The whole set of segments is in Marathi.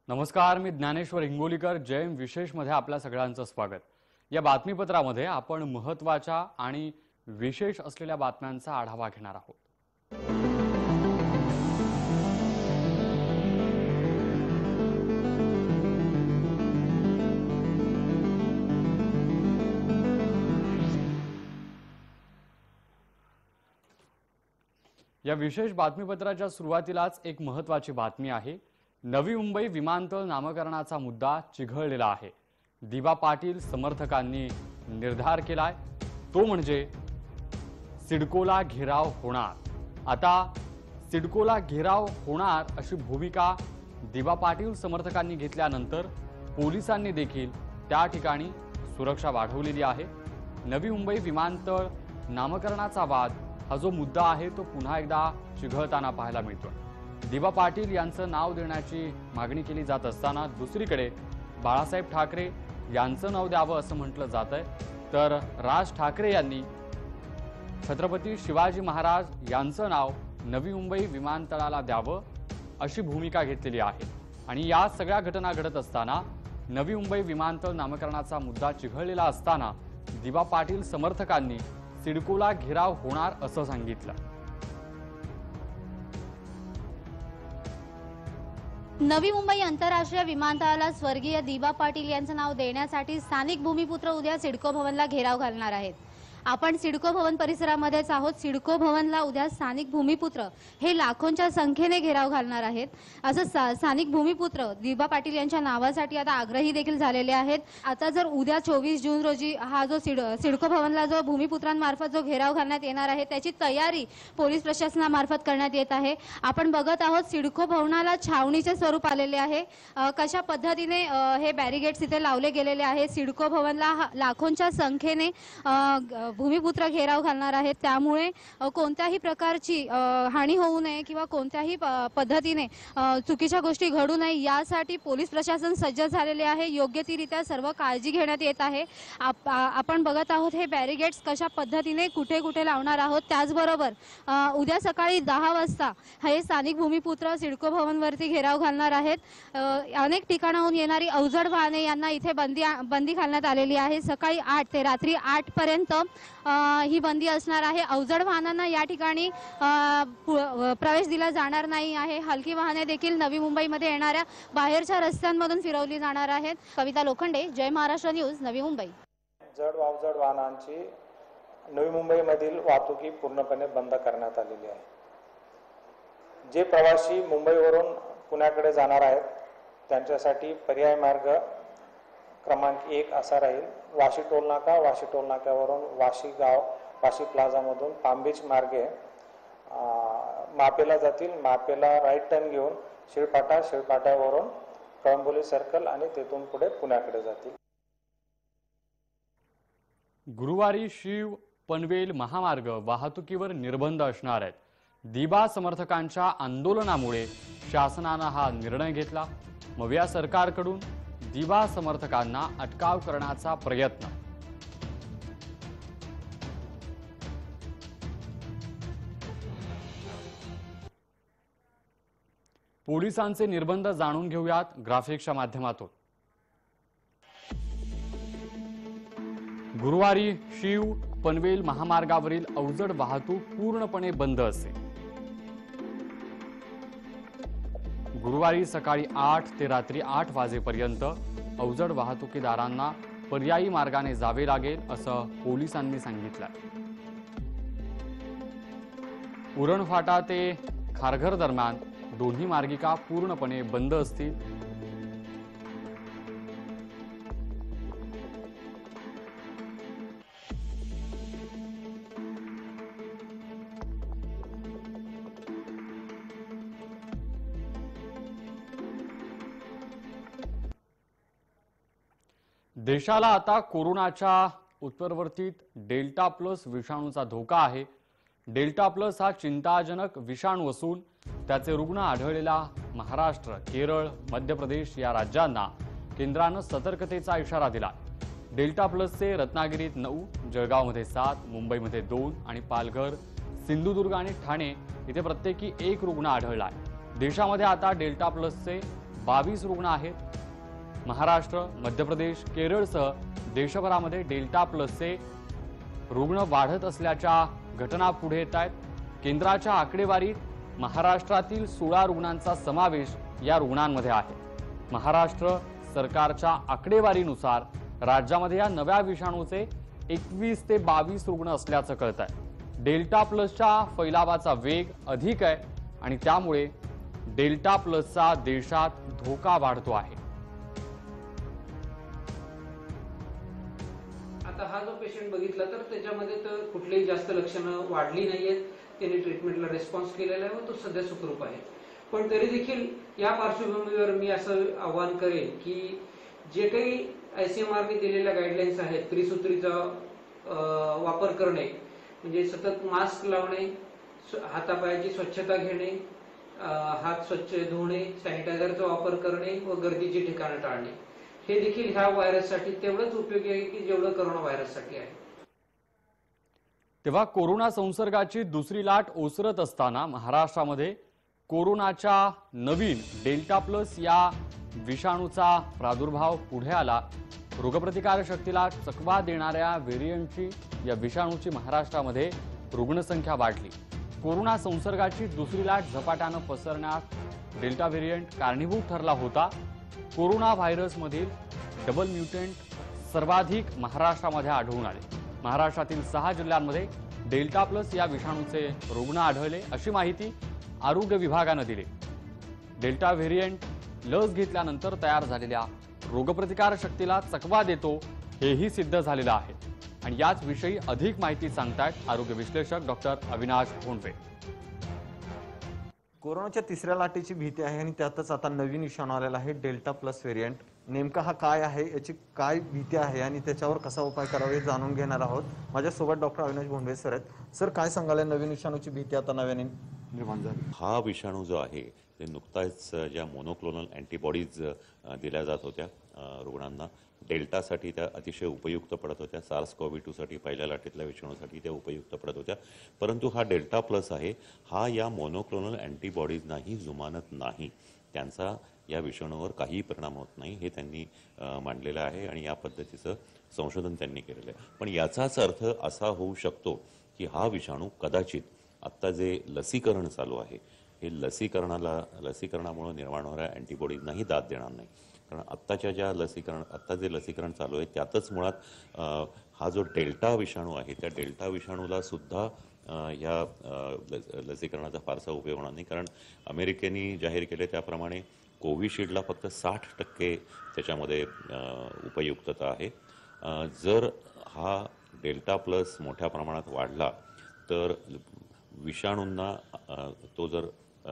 नमस्कार, मी ज्ञानेश्वर हिंगोलीकर. जयम विशेष मध्ये आपल्या सगळ्यांचं स्वागत. या बातमीपत्रामध्ये आपण महत्त्वाच्या आणि विशेष असलेल्या बातम्यांचा आढावा घेणार आहोत. या विशेष बातमीपत्राच्या सुरुवातीलाच एक महत्त्वाची बातमी आहे. नवी मुंबई विमानतळ नामकरणाचा मुद्दा चिघळलेला आहे. दिबा पाटील समर्थकांनी निर्धार केलाय, तो म्हणजे सिडकोला घेराव होणार. आता सिडकोला घेराव होणार अशी भूमिका दिबा पाटील समर्थकांनी घेतल्यानंतर पोलिसांनी देखील त्या ठिकाणी सुरक्षा वाढवलेली आहे. नवी मुंबई विमानतळ नामकरणाचा वाद हा जो मुद्दा आहे तो पुन्हा एकदा चिघळताना पाहायला मिळतो. दिबा पाटील यांचं नाव देण्याची मागणी केली जात असताना दुसरीकडे बाळासाहेब ठाकरे यांचं नाव द्यावं असं म्हटलं जातंय. तर राज ठाकरे यांनी छत्रपती शिवाजी महाराज यांचं नाव नवी मुंबई विमानतळाला द्यावं अशी भूमिका घेतलेली आहे. आणि या सगळ्या घटना घडत असताना नवी मुंबई विमानतळ नामकरणाचा मुद्दा चिघळलेला असताना दिबा पाटील समर्थकांनी सिडकोला घेराव होणार असं सांगितलं. नवी मुंबई आंतरराष्ट्रीय विमानतळाला स्वर्गीय दिबा पाटील यांचं नाव देण्यासाठी स्थानिक भूमिपुत्र उद्या सिडको भवनला घेराव घालणार आहेत. आपण सिडको भवन परिसरामध्येच आहोत. सिडको भवनला उद्या स्थानिक भूमिपुत्र हे लाखोंच्या संख्येने घेराव घालणार आहेत. असं स्थानिक भूमिपुत्र दिबा पाटील यांच्या नावासाठी आता आग्रही देखील झालेले आहेत. आता जर उद्या 24 जून रोजी हा जो सिडको भवनला जो भूमिपुत्रांमार्फत जो घेराव घालण्यात येणार आहे त्याची तयारी पोलीस प्रशासनामार्फत करण्यात येत आहे. आपण बघत आहोत सिडको भवनाला छावणीचे स्वरूप आलेले आहे. कशा पद्धतीने हे बॅरिगेट्स इथे लावले गेलेले आहे. सिडको भवनला लाखोंच्या संख्येने भूमिपुत्र घेराव घालणार आहेत. त्यामुळे कोणत्याही प्रकारची हानी होऊ नये किंवा कोणत्याही पद्धतीने चुकीच्या गोष्टी घडू नये यासाठी पोलीस प्रशासन सज्ज झालेले आहे. योग्य ती रित्या सर्व काळजी घेण्यात येत आहे. आपण बघत आहोत हे बॅरिगेट्स कशा पद्धतीने कुठे कुठे लावणार आहोत. त्याचबरोबर उद्या सकाळी 10 वाजता हे स्थानिक भूमिपुत्र सिडको भवनवरती घेराव घालणार आहेत. अनेक ठिकाणाहून येणारी अवजड वाहने यांना इथे बंदी घालण्यात आलेली आहे. सकाळी 8 ते रात्री 8 पर्यंत ही बंदी असणार आहे. अवजड वाहनांना या ठिकाणी प्रवेश दिला जाणार नाही आहे. हलकी वाहने देखील नवी मुंबईमध्ये येणाऱ्या बाहेरच्या रस्त्यांमधून फिरवली जाणार आहेत. कविता लोखंडे, जय महाराष्ट्र न्यूज, नवी मुंबई. जड अवजड वाहनांची नवी मुंबईमधील वाहतुकी पूर्णपणे बंद करण्यात आलेली आहे. जे प्रवासी मुंबईवरून पुण्याकडे जाणार आहेत त्यांच्यासाठी पर्याय मार्ग क्रमांक 1 असा राहील. वाशी टोलनाका, वाशी टोलनाक्यावरून वाशी गाव, वाशी प्लाझामधून पामबीच मार्गे मापेला जातील. मापेला राईट टर्न घेऊन शिळपाटा, शिळपाट्यावरून कळंबोली सर्कल आणि तेथून पुढे पुण्याकडे जातील. गुरुवारी शिव पनवेल महामार्ग वाहतुकीवर निर्बंध असणार आहेत. दिबा समर्थकांच्या आंदोलनामुळे शासनानं हा निर्णय घेतला. मग या सरकारकडून दिबा समर्थकांना अटकाव करण्याचा प्रयत्न. पोलिसांचे निर्बंध जाणून घेऊयात ग्राफिक्सच्या माध्यमातून. गुरुवारी शिव पनवेल महामार्गावरील अवजड वाहतूक पूर्णपणे बंद असेल. गुरुवारी सकाळी 8 ते रात्री 8 वाजेपर्यंत अवजड वाहतुकीदारांना पर्यायी मार्गाने जावे लागेल असं पोलिसांनी सांगितलं. उरण फाटा ते खारघर दरम्यान दोन्ही मार्गिका पूर्णपणे बंद असतील. देशाला आता कोरोनाच्या उत्परिवर्तित डेल्टा प्लस विषाणूचा धोका आहे. डेल्टा प्लस हा चिंताजनक विषाणू असून त्याचे रुग्ण आढळलेला महाराष्ट्र, केरळ, मध्य प्रदेश या राज्यांना केंद्रानं सतर्कतेचा इशारा दिला. डेल्टा प्लसचे रत्नागिरीत 9, जळगावमध्ये 7, मुंबईमध्ये 2 आणि पालघर, सिंधुदुर्ग आणि ठाणे इथे प्रत्येकी 1 रुग्ण आढळला आहे. देशामध्ये आता डेल्टा प्लसचे 22 रुग्ण आहेत. महाराष्ट्र, मध्य प्रदेश, केरळसह देशभरामध्ये डेल्टा प्लसचे रुग्ण वाढत असल्याच्या घटना पुढे येत आहेत. केंद्राच्या आकडेवारीत महाराष्ट्रातील 16 रुग्णांचा समावेश या रुग्णांमध्ये आहे. महाराष्ट्र सरकारच्या आकडेवारीनुसार राज्यामध्ये या नव्या विषाणूचे 21 ते 22 रुग्ण असल्याचं कळत आहे. डेल्टा प्लसच्या फैलावाचा वेग अधिक आहे आणि त्यामुळे डेल्टा प्लसचा देशात धोका वाढतो आहे. आता हा जो पेशंट बघितला तर त्याच्यामध्ये तर कुठलीही जास्त लक्षणं वाढली नाहीयेत. त्यांनी ट्रीटमेंटला रिस्पॉन्स केलेला आहे व तो सध्या सुखरूप आहे. पण तरी देखील या पार्श्वभूमीवर मी असं आवाहन करेन की जे काही ICMRने दिलेल्या गाईडलाईन्स आहेत, त्रिसूत्रीचा वापर करणे, म्हणजे सतत मास्क लावणे, हातापायाची स्वच्छता घेणे, हात स्वच्छ धुणे, सॅनिटायझरचा वापर करणे व गर्दीची ठिकाणं टाळणे, हे देखील ह्या व्हायरससाठी तेवढंच उपयोगी आहे की जेवढं कोरोना व्हायरससाठी आहे. तेव्हा कोरोना संसर्गाची दुसरी लाट ओसरत असताना महाराष्ट्रामध्ये कोरोनाच्या नवीन डेल्टा प्लस या विषाणूचा प्रादुर्भाव पुढे आला. रोगप्रतिकार शक्तीला चकवा देणाऱ्या व्हेरियंटची या विषाणूची महाराष्ट्रामध्ये रुग्णसंख्या वाढली. कोरोना संसर्गाची दुसरी लाट झपाट्यानं पसरण्यात डेल्टा व्हेरियंट कारणीभूत ठरला होता. कोरोना व्हायरसमधील डबल म्युटंट सर्वाधिक महाराष्ट्रामध्ये आढळून आले. महाराष्ट्रातील 6 जिल्ह्यांमध्ये डेल्टा प्लस या विषाणूचे रुग्ण आढळले, अशी माहिती आरोग्य विभागानं दिली. डेल्टा व्हेरियंट लस घेतल्यानंतर तयार झालेल्या रोगप्रतिकार शक्तीला चकवा देतो, हेही सिद्ध झालेलं आहे. आणि याच विषयी अधिक माहिती सांगतायत आरोग्य विश्लेषक डॉक्टर अविनाश भोंडवे. कोरोनाच्या तिसऱ्या लाटेची भीती आहे आणि त्यातच आता नवीन विषाणू आलेला आहे डेल्टा प्लस व्हेरियंट. नेमका हा काय आहे, याची काय भीती आहे आणि त्याच्यावर कसा उपाय करावा हे जाणून घेणार आहोत. माझ्यासोबत डॉक्टर अविनाश भोंडवे सर आहेत. सर, काय सांगाल, नवीन विषाणूची भीती आता नव्याने निर्माण झाली? हा विषाणू जो आहे ते नुकताच ज्या मोनोक्लोनल अँटीबॉडीज दिल्या जात होत्या रुग्णांना, डेल्टासाठी त्या अतिशय उपयुक्त पडत होत्या, SARS-CoV-2 साठी पहिल्या लाटेतल्या विषाणूसाठी त्या उपयुक्त पडत होत्या. परंतु हा डेल्टा प्लस आहे, हा या मोनोक्लोनल अँटीबॉडीजनाही जुमानत नाही. त्यांचा या विषाणूवर काहीही परिणाम होत नाही हे त्यांनी मांडलेलं आहे आणि या पद्धतीचं संशोधन त्यांनी केलेलं आहे. पण याचाच अर्थ असा होऊ शकतो की हा विषाणू कदाचित आत्ता जे लसीकरण चालू आहे हे लसीकरणामुळे निर्माण होणाऱ्या अँटीबॉडीजनाही दाद देणार नाही. कारण आत्ताच्या आत्ता जे लसीकरण चालू आहे त्यातच मुळात हा जो डेल्टा विषाणू आहे त्या डेल्टा विषाणूला सुद्धा या लसीकरणाचा फारसा उपयोग होणार नाही. कारण अमेरिकेने जाहीर केले त्याप्रमाणे कोविशिल्डला फक्त 60% त्याच्यामध्ये उपयुक्तता आहे. जर हा डेल्टा प्लस मोठ्या प्रमाणात वाढला तर विषाणूंना तो जर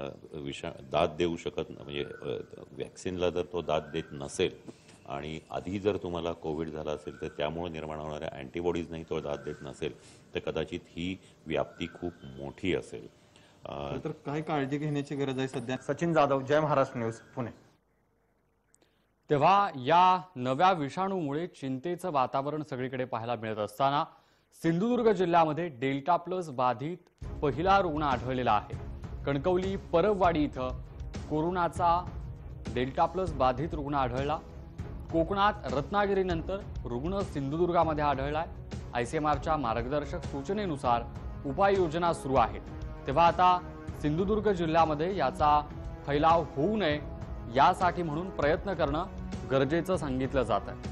दाद देऊ शकत, म्हणजे वॅक्सिनला जर तो दाद देत नसेल आणि आधी जर तुम्हाला कोविड झाला असेल तर त्यामुळे निर्माण होणाऱ्या अँटीबॉडीज नाही तो दाद देत नसेल तर कदाचित ही व्याप्ती खूप मोठी असेल. तर काय काळजी घेण्याची गरज आहे सध्या? सचिन जाधव, जय महाराष्ट्र न्यूज, पुणे. तेव्हा या नव्या विषाणूमुळे चिंतेचं वातावरण सगळीकडे पाहायला मिळत असताना सिंधुदुर्ग जिल्ह्यामध्ये डेल्टा प्लस बाधित पहिला रुग्ण आढळलेला आहे. कणकवली परबवाडी इथं कोरोनाचा डेल्टा प्लस बाधित रुग्ण आढळला. कोकणात रत्नागिरीनंतर रुग्ण सिंधुदुर्गामध्ये आढळलाय. ICMRच्या मार्गदर्शक सूचनेनुसार उपाययोजना सुरू आहेत. तेव्हा आता सिंधुदुर्ग जिल्ह्यामध्ये याचा फैलाव होऊ नये यासाठी म्हणून प्रयत्न करणं गरजेचं सांगितलं जात आहे.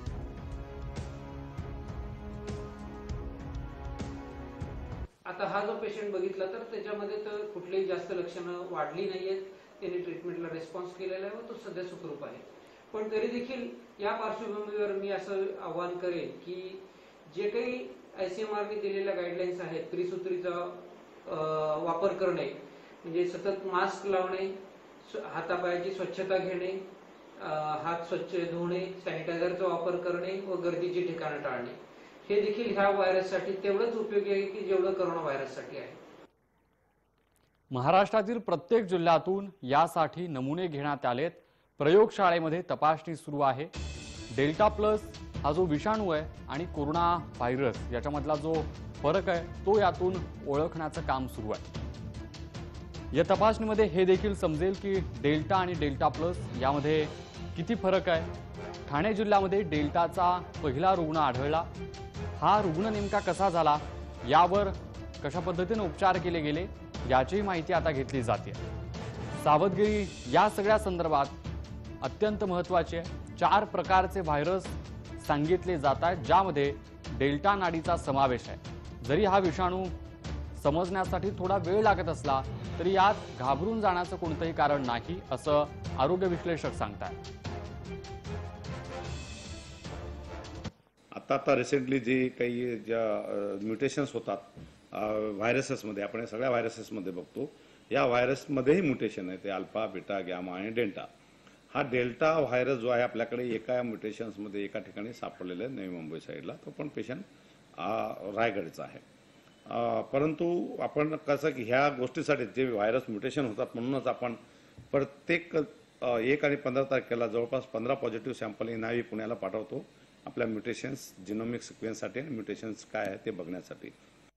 आता हा जो पेशंट बघितला तर त्याच्यामध्ये तर कुठलीही जास्त लक्षणं वाढली नाहीयेत. त्यांनी ट्रीटमेंटला रिस्पॉन्स केलेला आहे व तो सध्या सुखरूप आहे. पण तरी देखील या पार्श्वभूमीवर मी असं आवाहन करेन की जे काही ICMRने दिलेल्या गाईडलाईन्स आहेत, त्रिसूत्रीचा वापर करणे, म्हणजे सतत मास्क लावणे, हातापायाची स्वच्छता घेणे, हात स्वच्छ धुणे, सॅनिटायझरचा वापर करणे व गर्दीची ठिकाणं टाळणे, हे देखील ह्या व्हायरससाठी तेवढंच उपयोगी आहे की जेवढं कोरोना व्हायरससाठी आहे. महाराष्ट्रातील प्रत्येक जिल्ह्यातून यासाठी नमुने घेण्यात आलेत. प्रयोगशाळेमध्ये तपासणी सुरू आहे. डेल्टा प्लस हा जो विषाणू आहे आणि कोरोना व्हायरस याच्यामधला जो फरक आहे तो यातून ओळखण्याचं काम सुरू आहे. या तपासणीमध्ये हे देखील समजेल की डेल्टा आणि डेल्टा प्लस यामध्ये किती फरक आहे। ठाणे जिल्ह्यामध्ये डेल्टाचा पहिला रुग्ण आढळला। हा रुग्ण नेमका कसा झाला, यावर कशा पद्धतीने उपचार केले गेले याची माहिती आता घेतली जाते। सावधगिरी या सगळ्या संदर्भात अत्यंत महत्त्वाची आहे। 4 प्रकारचे व्हायरस सांगितले जात आहेत, ज्यामध्ये डेल्टा नाडीचा समावेश आहे। जरी हा विषाणू समजण्यासाठी थोडा वेळ लागत असला तरी यात घाबरून जाण्याचं कोणतंही कारण नाही, असं आरोग्य विश्लेषक सांगतात। आता रिसेंटली जे काही ज्या म्युटेशन्स होतात व्हायरसेसमध्ये, आपण सगळ्या व्हायरसेसमध्ये बघतो, या व्हायरसमध्येही म्युटेशन आहे, ते अल्फा, बीटा, गॅमा आणि डेल्टा। हा डेल्टा व्हायरस जो आहे आपल्याकडे एका म्युटेशन्समध्ये एका ठिकाणी सापडलेला आहे, नवी मुंबई साईडला। तो पण पेशंट रायगडचा आहे। परंतु आपण कसं की ह्या गोष्टीसाठी जे व्हायरस म्युटेशन होतात, म्हणूनच आपण प्रत्येक 1 आणि 15 तारखेला जवळपास 15 पॉझिटिव्ह सॅम्पल नावी पुण्याला पाठवतो आपल्या म्युटेशन्स जिनोमिक सिक्वेन्ससाठी आणि म्युटेशन्स काय आहे ते बघण्यासाठी।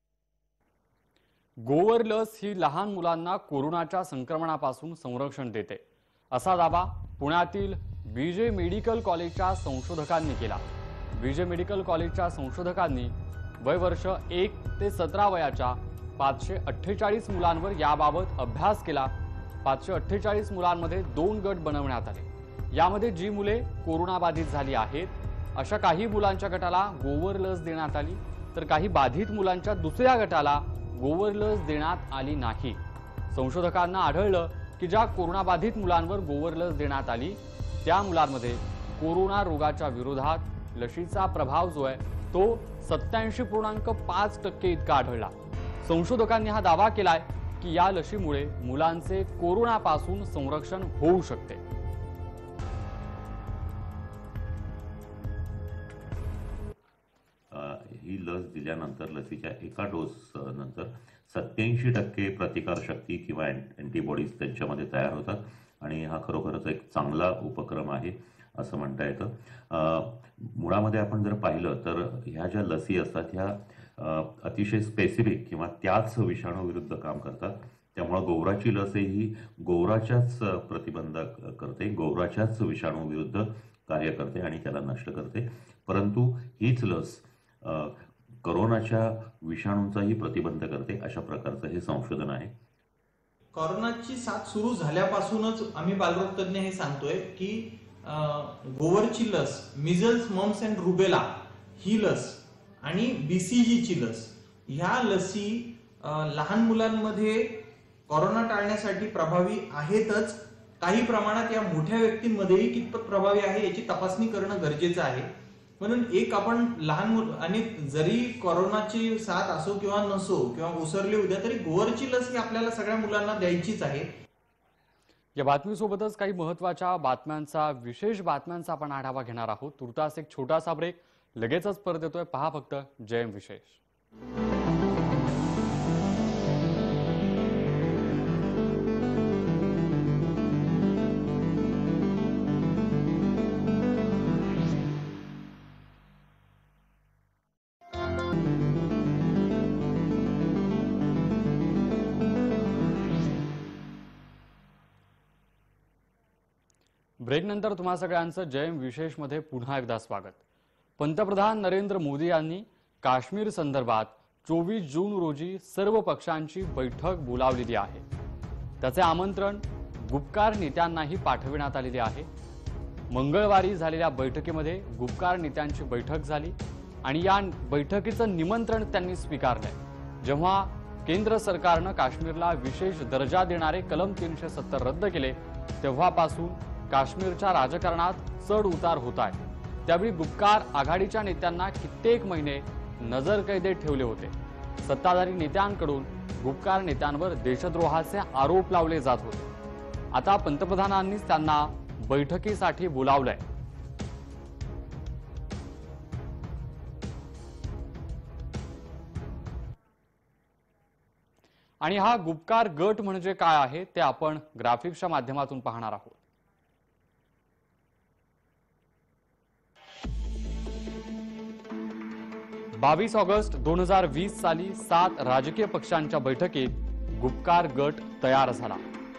गोवर लस ही लहान मुलांना कोरोनाच्या संक्रमणापासून संरक्षण देते, असा दावा पुण्यातील बीजे मेडिकल कॉलेजच्या संशोधकांनी केला। बीजे मेडिकल कॉलेजच्या संशोधकांनी वय वर्ष 1 ते 17 वयाच्या 548 मुलांवर याबाबत अभ्यास केला। 548 मुलांमध्ये 2 गट बनवण्यात आले। यामध्ये जी मुले कोरोनाबाधित झाली आहेत अशा काही मुलांच्या गटाला गोवर लस देण्यात आली, तर काही बाधित मुलांच्या दुसऱ्या गटाला गोवर लस देण्यात आली नाही। संशोधकांना आढळलं की ज्या कोरोनाबाधित मुलांवर गोवर लस देण्यात आली त्या मुलांमध्ये कोरोना रोगाच्या विरोधात लशीचा प्रभाव जो आहे तो 87.5% इतका आढळला। संशोधकांनी हा दावा केलाय की या लशीमुळे मुलांचे कोरोनापासून संरक्षण होऊ शकते। ही लस दिल्यानंतर लसीच्या एका डोस नंतर 87% प्रतिकारशक्ती किंवा अँटीबॉडीज त्यांच्यामध्ये तयार होतात आणि हा खरोखरच एक चांगला उपक्रम आहे असं म्हणता येतं। मुळामध्ये आपण जर पाहिलं तर ह्या ज्या लसी असतात ह्या अतिशय स्पेसिफिक किंवा त्याच विषाणू विरुद्ध काम करतात। त्यामुळे गोवराची लस ही गोवराच्याच प्रतिबंध करते, गोवराच्याच विषाणू विरुद्ध कार्य करते आणि त्याला नष्ट करते। परंतु हीच लस कोरोनाच्या विषाणूंचाही प्रतिबंध करते, अशा प्रकारचं हे संशोधन आहे। कोरोनाची साथ सुरू झाल्यापासूनच आम्ही बालरोग तज्ञ हे सांगतोय की गोवरची लस, मिझल्स, मम्स अँड रुबेला ही लस आणि बीसीजीची लस, ह्या लसी लहान मुलांमध्ये कोरोना टाळण्यासाठी प्रभावी आहेतच, काही प्रमाणात या मोठ्या व्यक्तींमध्येही कितपत प्रभावी आहे याची तपासणी करणं गरजेचं आहे। म्हणून एक आपण लहान आणि जरी कोरोनाची साथ असो किंवा नसो किंवा ओसरली उद्या तरी गोवरची लस ही आपल्याला सगळ्या मुलांना द्यायचीच आहे। या बातमीसोबतच काही महत्त्वाच्या बातम्यांचा, विशेष बातम्यांचा आपण आढावा घेणार आहोत। तुर्तास एक छोटासा ब्रेक, लगेचच परत येतोय। पहा फक्त जयम विशेष। ब्रेक नंतर तुम्हा सगळ्यांचं जयम विशेष मध्ये पुन्हा एकदा स्वागत। पंतप्रधान नरेंद्र मोदी यांनी काश्मीर संदर्भात 24 जून रोजी सर्व पक्षांची बैठक बोलावलेली आहे। त्याचे आमंत्रण गुपकार नेत्यांनाही पाठविण्यात आलेले आहे। मंगळवारी झालेल्या बैठकीमध्ये गुपकार नेत्यांची बैठक झाली आणि या बैठकीचं निमंत्रण त्यांनी स्वीकारलंय। जेव्हा केंद्र सरकारनं काश्मीरला विशेष दर्जा देणारे कलम 370 रद्द केले तेव्हापासून काश्मीरच्या राजकारणात चढ उतार होत आहे। त्यावेळी गुपकार आघाडीच्या नेत्यांना कित्येक महिने नजरकैदेत ठेवले होते। सत्ताधारी नेत्यांकडून गुपकार नेत्यांवर देशद्रोहाचे आरोप लावले जात होते। आता पंतप्रधानांनीच त्यांना बैठकीसाठी बोलावलंय। आणि हा गुपकार गट म्हणजे काय आहे ते आपण ग्राफिक्सच्या माध्यमातून पाहणार आहोत। 22 ऑगस्ट 2020 साली 7 राजकीय पक्षांच्या बैठकीत गुपकार गट तयार झाला.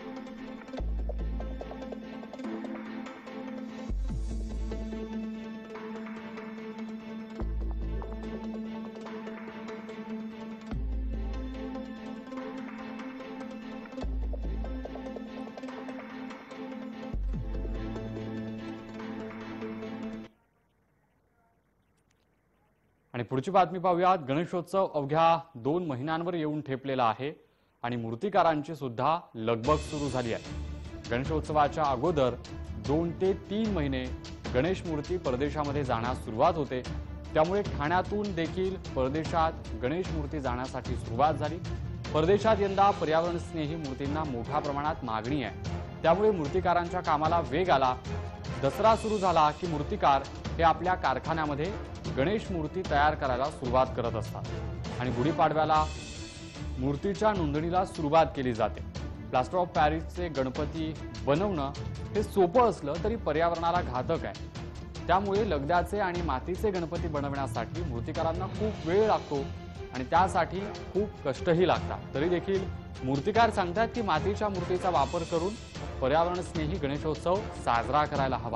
आणि पुढची बातमी पाहूयात. गणेशोत्सव अवघ्या 2 महिन्यांवर येऊन ठेपलेला आहे आणि मूर्तिकारांची सुद्धा लगबग सुरू झाली आहे. गणेशोत्सवाच्या अगोदर 2 ते 3 महिने गणेश मूर्ती परदेशामध्ये जाण्यास सुरुवात होते. त्यामुळे ठाण्यातून देखील परदेशात गणेश मूर्ती जाण्यासाठी सुरुवात झाली. परदेशात यंदा पर्यावरणस्नेही मूर्तींना मोठ्या प्रमाणात मागणी आहे. त्यामुळे मूर्तिकारांच्या कामाला वेग आला. दसरा सुरू झाला की मूर्तिकार हे आपल्या कारखान्यामध्ये गणेश मूर्ती तयार करायला सुरुवात करत असतात आणि गुढीपाडव्याला मूर्तीच्या नोंदणीला सुरुवात केली जाते. प्लास्टर ऑफ पॅरिसचे गणपती बनवणं हे सोपं असलं तरी पर्यावरणाला घातक आहे. त्यामुळे लगद्याचे आणि मातीचे गणपती बनवण्यासाठी मूर्तिकारांना खूप वेळ लागतो आणि त्यासाठी खूप कष्टही लागतात. तरी देखील मूर्तिकार सांगतात की मातीच्या मूर्तीचा वापर करून पर्यावरणस्नेही गणेशोत्सव साजरा करायला हवा.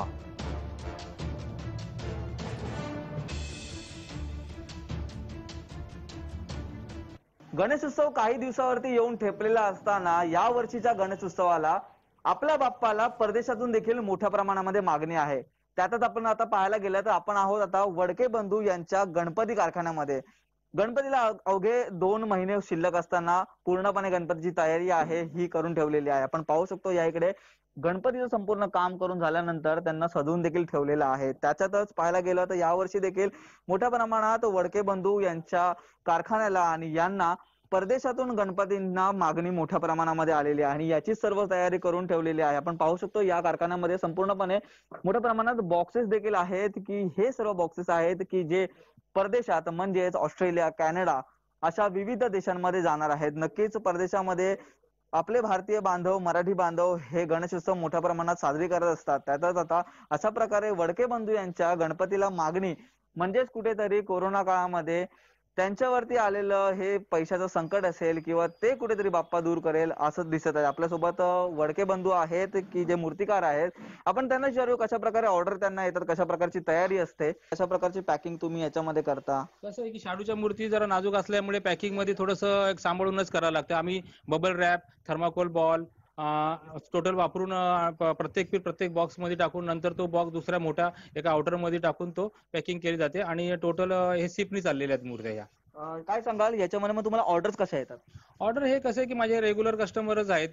गणेशोत्सव काही दिवसावरती येऊन ठेपलेला असताना या वर्षीच्या गणेशोत्सवाला आपल्या बाप्पाला परदेशातून देखील मोठ्या प्रमाणामध्ये मागणी आहे. त्यातच आपण आता पाहायला गेलं तर आपण आहोत आता वडके बंधू यांच्या गणपती कारखान्यामध्ये. गणपतीला अवघे 2 महिने शिल्लक असताना पूर्णपणे गणपतीची तयारी आहे ही करून ठेवलेली आहे. आपण पाहू शकतो या इकडे गणपतीचं संपूर्ण काम करून झाल्यानंतर त्यांना सजवून देखील ठेवलेलं आहे. त्याच्यातच पाहायला गेलं तर यावर्षी देखील मोठ्या प्रमाणात वडके बंधू यांच्या कारखान्याला आणि यांना परदेशातून गणपतींना मागणी मोठ्या प्रमाणामध्ये आलेली आहे आणि याची सर्व तयारी करून ठेवलेली आहे. आपण पाहू शकतो या कारखान्यामध्ये संपूर्णपणे मोठ्या प्रमाणात बॉक्सेस देखील आहेत की हे सर्व बॉक्सेस आहेत की जे परदेशात म्हणजेच ऑस्ट्रेलिया, कॅनडा अशा विविध देशांमध्ये जाणार आहेत. नक्कीच परदेशामध्ये आपले भारतीय बांधव, मराठी बांधव हे गणेशोत्सव मोठ्या प्रमाणात साजरी करत असतात. त्यातच आता अशा प्रकारे वडके बंधू यांच्या गणपतीला मागणी म्हणजेच कुठेतरी कोरोना काळामध्ये त्यांच्यावरती आलेलं हे पैशाचं संकट असेल किंवा ते कुठेतरी बाप्पा दूर करेल असं दिसत आहे. आपल्यासोबत वडके बंधू आहेत की जे मूर्तिकार आहेत. आपण त्यांना विचारू कशा प्रकारे ऑर्डर त्यांना येतात, कशा प्रकारची तयारी असते, कशा प्रकारची पॅकिंग तुम्ही याच्यामध्ये करता? कसं आहे की शाडूच्या मूर्ती जरा नाजूक असल्यामुळे पॅकिंग मध्ये थोडंसं सांभाळूनच करावं लागतं. आम्ही bubble wrap, thermocol ball total वापरून प्रत्येक बॉक्स मध्ये टाकून नंतर तो बॉक्स दुसऱ्या मोठ्या एका आउटर मध्ये टाकून तो पॅकिंग केली जाते आणि टोटल हे सिपनी चाललेल्या आहेत मूर्त्या. या काय सांगाल याच्यामध्ये मग तुम्हाला ऑर्डर्स कशा येतात? ऑर्डर हे कसं आहे की माझे रेग्युलर कस्टमरच आहेत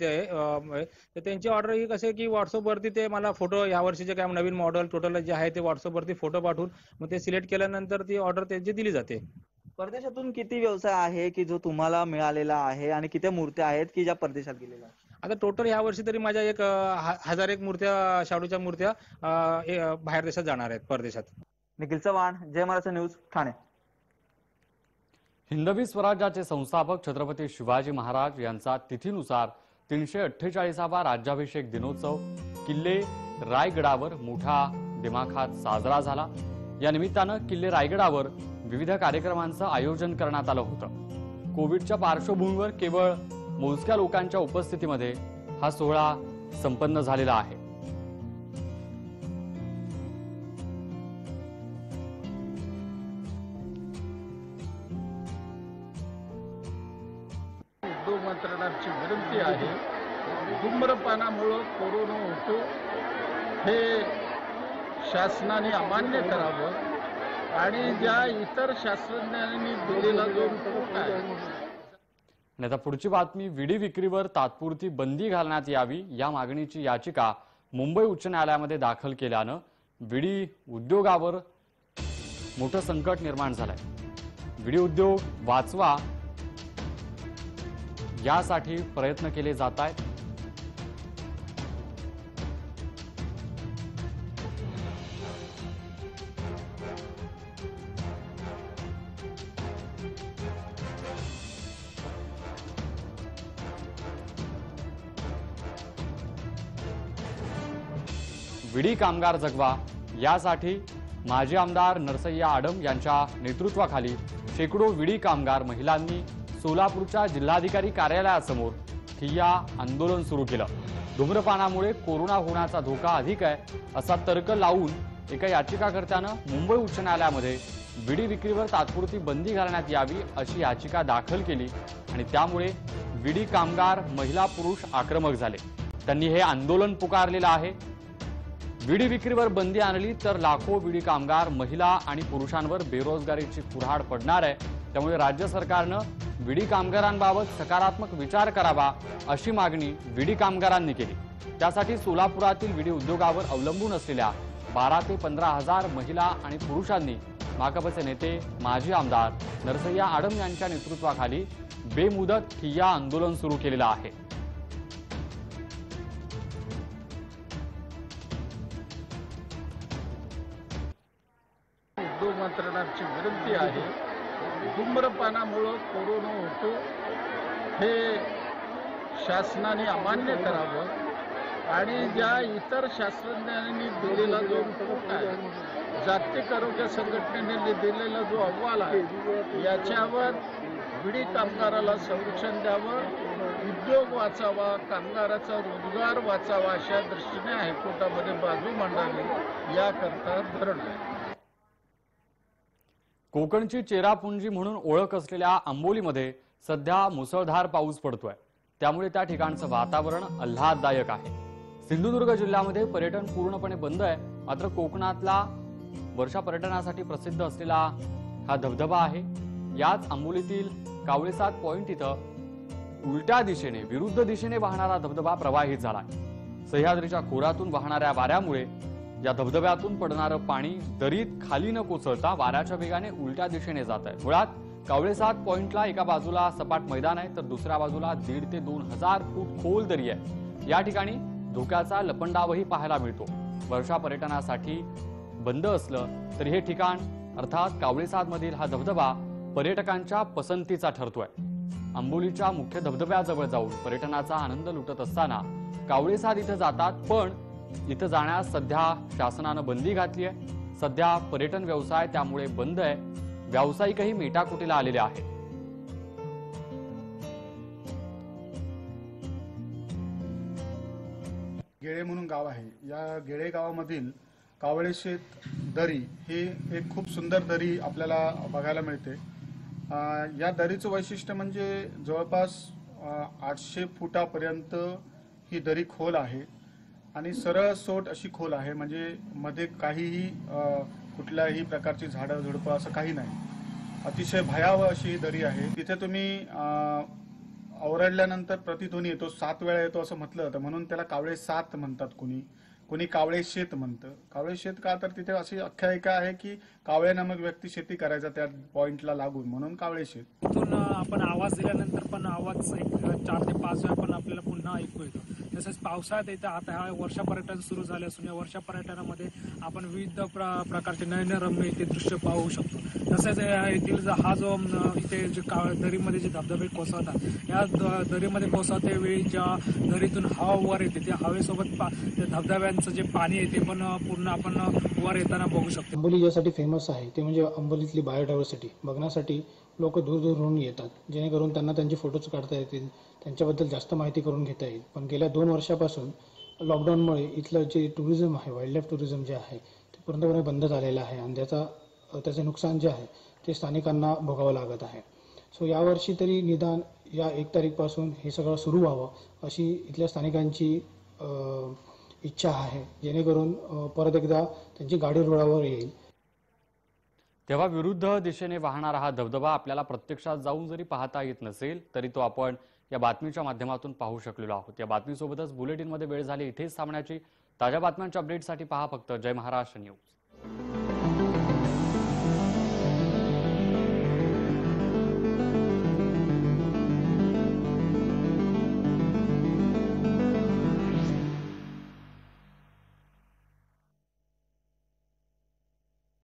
तर त्यांची ऑर्डर ही कसं आहे की व्हॉट्सअप वरती ते मला फोटो या वर्षीचे काय नवीन मॉडेल टोटल जे आहे ते व्हॉट्सअप वरती फोटो पाठवून मग ते सिलेक्ट केल्यानंतर ती ऑर्डर त्यांची दिली जाते. परदेशातून किती व्यवसाय आहे की जो तुम्हाला मिळालेला आहे आणि किती मूर्त्या आहेत की ज्या परदेशात गेलेल्या? आता टोटल ह्या वर्षी तरी माझ्या 1001 मूर्त्या शाडूच्या मूर्त्या बाहेर देशात जाणार आहेत परदेशात. निखिल चव्हाण, जय महाराष्ट्र न्यूज, ठाणे. हिंदवी स्वराज्याचे संस्थापक छत्रपती शिवाजी महाराज यांचा तिथीनुसार 348वा राज्याभिषेक दिनोत्सव किल्ले रायगडावर मोठ्या दिमाखात साजरा झाला. या निमित्तानं किल्ले रायगडावर विविध कार्यक्रमांचं आयोजन करण्यात आलं होतं. कोविडच्या पार्श्वभूमीवर केवळ मोजक्या लोकांच्या उपस्थितीमध्ये हा सोहळा संपन्न झालेला आहे. उद्योग मंत्रालयाची विनंती आहे, धूम्रपानामुळे कोरोना होतो हे शासनाने अमान्य करावं आणि ज्या इतर शास्त्रज्ञांनी दिलेला जो रिपोर्ट आहे. आणि आता पुढची बातमी. विडी विक्रीवर तात्पुरती बंदी घालण्यात यावी या मागणीची याचिका मुंबई उच्च न्यायालयामध्ये दाखल केल्यानं विडी उद्योगावर मोठं संकट निर्माण झालंय. विडी उद्योग वाचवा यासाठी प्रयत्न केले जात आहेत. विडी कामगार जगवा यासाठी माजी आमदार नरसय्या आडम यांच्या नेतृत्वाखाली शेकडो विडी कामगार महिलांनी सोलापूरच्या जिल्हाधिकारी कार्यालयासमोर ठिय्या आंदोलन सुरू केलं। धूम्रपानामुळे कोरोना होण्याचा धोका अधिक आहे असा तर्क लावून एका याचिकाकर्त्यानं मुंबई उच्च न्यायालयामध्ये विडी विक्रीवर तात्पुरती बंदी घालण्यात यावी अशी याचिका दाखल केली आणि त्यामुळे विडी कामगार महिला पुरुष आक्रमक झाले। त्यांनी हे आंदोलन पुकारलेलं आहे। विडी विक्रीवर बंदी आणली तर लाखो विडी कामगार महिला आणि पुरुषांवर बेरोजगारीची कुऱ्हाड पडणार आहे। त्यामुळे राज्य सरकारनं विडी कामगारांबाबत सकारात्मक विचार करावा अशी मागणी विडी कामगारांनी केली। त्यासाठी सोलापुरातील विडी उद्योगावर अवलंबून असलेल्या 12 ते 15 हजार महिला आणि पुरुषांनी माकपचे नेते माजी आमदार नरसय्या आडम यांच्या नेतृत्वाखाली बेमुदत ठिय्या आंदोलन सुरू केलेलं आहे। उद्योग मंत्रालयाची विनंती आहे, धूम्रपानामुळे कोरोना होतो हे शासनाने अमान्य करावं आणि ज्या इतर शास्त्रज्ञांनी दिलेला जो रिपोर्ट आहे, जागतिक आरोग्य संघटनेने दिलेला जो अहवाल आहे, याच्यावर विडी कामगाराला संरक्षण द्यावं, उद्योग वाचावा, कामगाराचा रोजगार वाचावा अशा दृष्टीने हायकोर्टामध्ये बाजू मांडावी याकरता धरण आहे। कोकणची चेरापुंजी म्हणून ओळख असलेल्या आंबोलीमध्ये सध्या मुसळधार पाऊस पडतोय। त्यामुळे त्या ठिकाणचं वातावरण आल्हाददायक आहे। सिंधुदुर्ग जिल्ह्यामध्ये पर्यटन पूर्णपणे बंद आहे। मात्र कोकणातला वर्षा पर्यटनासाठी प्रसिद्ध असलेला हा धबधबा आहे। याच आंबोलीतील कावळेसाद पॉइंट इथं उलट्या दिशेने विरुद्ध दिशेने वाहणारा धबधबा प्रवाहित झाला। सह्याद्रीच्या खोऱ्यातून वाहणाऱ्या वाऱ्यामुळे या धबधब्यातून पडणारं पाणी दरीत खाली न कोसळता वाऱ्याच्या वेगाने उलट्या दिशेने जात आहे। मुळात कावळेसाद पॉइंटला एका बाजूला सपाट मैदान आहे तर दुसऱ्या बाजूला 1,500 ते 2,000 फूट खोल दरी आहे। या ठिकाणी धोक्याचा लपंडावही पाहायला मिळतो। वर्षा पर्यटनासाठी बंद असलं तरी हे ठिकाण अर्थात कावळेसाद मधील हा धबधबा पर्यटकांच्या पसंतीचा ठरतोय। आंबोलीच्या मुख्य धबधब्याजवळ जाऊन पर्यटनाचा आनंद लुटत असताना कावळेसाद इथं जातात, पण इथं जाण्यास सध्या शासनानं बंदी घातली आहे। सध्या पर्यटन व्यवसाय त्यामुळे बंद आहे। व्यावसायिकही मेटाकुटीला आलेले आहेत। गेळे म्हणून गाव आहे, या गेळे गावामधील कावळेशेत दरी ही एक खूप सुंदर दरी आपल्याला बघायला मिळते। या दरीचं वैशिष्ट्य म्हणजे जवळपास 800 फुटापर्यंत ही दरी खोल आहे आणि सरळ सोट अशी खोल आहे, म्हणजे मध्ये काहीही कुठल्याही प्रकारची झाडं झुडपं असं काही नाही। अतिशय भयावह अशी ही दरी आहे। तिथे तुम्ही ओरडल्यानंतर प्रतिध्वनी येतो, 7 वेळा येतो असं म्हटलं तर म्हणून त्याला कावळे सात म्हणतात। कोणी कावळे शेत म्हणतं। कावळे शेत का तर तिथे अशी आख्यायिका आहे की कावळे नामक व्यक्ती शेती करायचा त्या पॉइंटला लागून, म्हणून कावळे शेत। तिथून आपण आवाज दिल्यानंतर पण आवाज 4 ते 5 वेळा पण आपल्याला पुन्हा ऐकू येतो। तसेच पावसाळ्यात इथं आता हा वर्षा पर्यटन सुरू झाले असून या वर्षा पर्यटनामध्ये आपण विविध प्रकारचे नयनरम्य इथे दृश्य पाहू शकतो। तसेच येथील हा जो इथे जे दरीमध्ये जे धबधबे कोसळतात, या दरीमध्ये कोसळते वेळी ज्या दरीतून हवा वर येते त्या हवेसोबत धबधब्यांचं जे पाणी आहे ते पण पूर्ण आपण वर येताना बघू शकतो। आंबोली ज्यासाठी फेमस आहे ते म्हणजे आंबोलीतली बायोडायव्हर्सिटी बघण्यासाठी लोक दूरदूरवरून येतात, जेणेकरून त्यांना त्यांचे फोटोज काढता येतील, त्यांच्याबद्दल जास्त माहिती करून घेता येईल। पण गेल्या 2 वर्षापासून लॉकडाऊनमुळे इथलं जे टुरिझम आहे, वाईल्ड लाईफ टुरिझम जे आहे ते पूर्णपणे बंद झालेलं आहे आणि त्याचे नुकसान जे आहे ते स्थानिकांना भोगावं लागत आहे। सो यावर्षी तरी निदान या 1 तारीखपासून हे सगळं सुरू व्हावं अशी इथल्या स्थानिकांची इच्छा आहे, जेणेकरून परत एकदा त्यांची गाडी रुळावर येईल। तेव्हा विरुद्ध दिशेने वाहणारा हा धबधबा आपल्याला प्रत्यक्षात जाऊन जरी पाहता येत नसेल तरी तो आपण या बातमीच्या माध्यमातून पाहू शकलेलो आहोत। या बातमीसोबतच बुलेटिनमध्ये वेळ झाली इथेच थांबण्याची। ताज्या बातम्यांच्या अपडेटसाठी पहा फक्त जय महाराष्ट्र न्यूज।